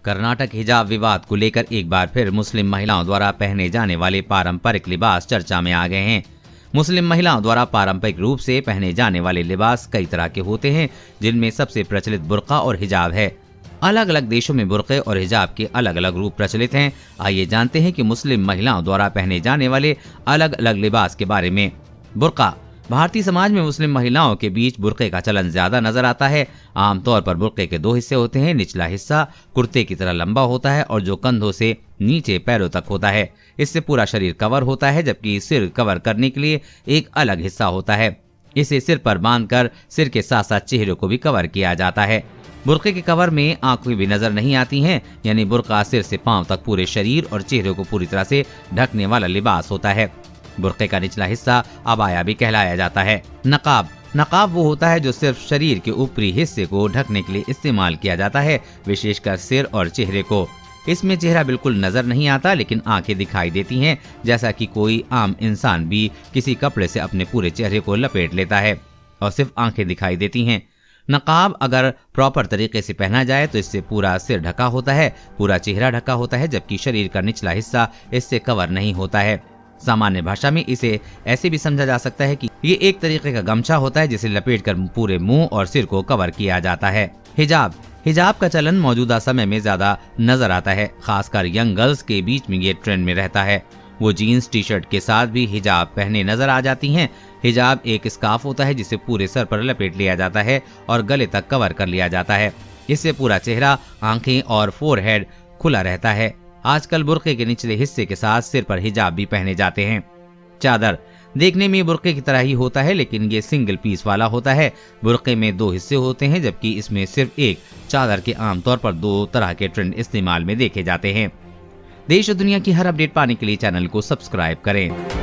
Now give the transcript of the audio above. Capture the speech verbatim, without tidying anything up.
कर्नाटक हिजाब विवाद को लेकर एक बार फिर मुस्लिम महिलाओं द्वारा पहने जाने वाले पारंपरिक लिबास चर्चा में आ गए हैं। मुस्लिम महिलाओं द्वारा पारंपरिक रूप से पहने जाने वाले लिबास कई तरह के होते हैं, जिनमें सबसे प्रचलित बुर्का और हिजाब है। अलग अलग देशों में बुर्के और हिजाब के अलग अलग रूप प्रचलित हैं। आइए जानते हैं कि मुस्लिम महिलाओं द्वारा पहने जाने वाले अलग अलग लिबास के बारे में। बुर्का। भारतीय समाज में मुस्लिम महिलाओं के बीच बुर्के का चलन ज्यादा नजर आता है। आमतौर पर बुर्के के दो हिस्से होते हैं। निचला हिस्सा कुर्ते की तरह लंबा होता है और जो कंधों से नीचे पैरों तक होता है। इससे पूरा शरीर कवर होता है, जबकि सिर कवर करने के लिए एक अलग हिस्सा होता है। इसे सिर पर बांधकर सिर के साथ साथ चेहरे को भी कवर किया जाता है। बुर्के के कवर में आंखें भी नजर नहीं आती हैं, यानी बुर्का सिर से पांव तक पूरे शरीर और चेहरे को पूरी तरह से ढकने वाला लिबास होता है। बुर्के का निचला हिस्सा अबाया भी कहलाया जाता है। नकाब। नकाब वो होता है जो सिर्फ शरीर के ऊपरी हिस्से को ढकने के लिए इस्तेमाल किया जाता है, विशेषकर सिर और चेहरे को। इसमें चेहरा बिल्कुल नजर नहीं आता, लेकिन आंखें दिखाई देती हैं, जैसा कि कोई आम इंसान भी किसी कपड़े से अपने पूरे चेहरे को लपेट लेता है और सिर्फ आंखें दिखाई देती हैं। नकाब अगर प्रॉपर तरीके से पहना जाए तो इससे पूरा सिर ढका होता है, पूरा चेहरा ढका होता है, जबकि शरीर का निचला हिस्सा इससे कवर नहीं होता है। सामान्य भाषा में इसे ऐसे भी समझा जा सकता है कि ये एक तरीके का गमछा होता है जिसे लपेटकर पूरे मुंह और सिर को कवर किया जाता है। हिजाब। हिजाब का चलन मौजूदा समय में ज्यादा नजर आता है, खासकर यंग गर्ल्स के बीच में ये ट्रेंड में रहता है। वो जीन्स टी शर्ट के साथ भी हिजाब पहने नजर आ जाती हैं। हिजाब एक स्कार्फ होता है जिसे पूरे सर पर लपेट लिया जाता है और गले तक कवर कर लिया जाता है। इससे पूरा चेहरा, आंखें और फोरहेड खुला रहता है। आजकल बुर्के के निचले हिस्से के साथ सिर पर हिजाब भी पहने जाते हैं। चादर। देखने में बुर्के की तरह ही होता है, लेकिन ये सिंगल पीस वाला होता है। बुर्के में दो हिस्से होते हैं, जबकि इसमें सिर्फ एक चादर के आमतौर पर दो तरह के ट्रेंड इस्तेमाल में देखे जाते हैं। देश और दुनिया की हर अपडेट पाने के लिए चैनल को सब्सक्राइब करें।